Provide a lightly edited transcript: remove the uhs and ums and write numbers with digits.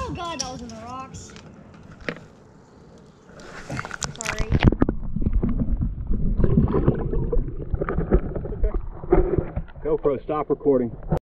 Oh god, that was in the rocks. Sorry. GoPro, stop recording.